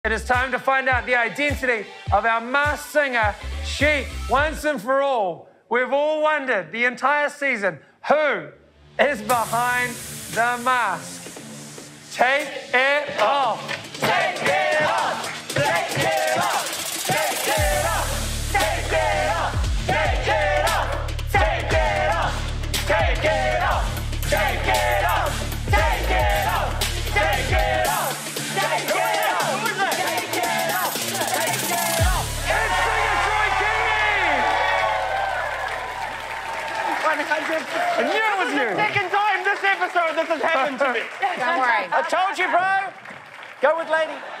It is time to find out the identity of our masked singer, Chic, once and for all. We've all wondered the entire season, who is behind the mask? Take it off. Take it off. Take it off. Take it off. Take it off. Take it off. Take it off. Take it off. Take it off. Take it off. Take it off. Take it off. I knew it was you. Second time this episode this has happened to me. Don't worry. I told you, bro. Go with lady.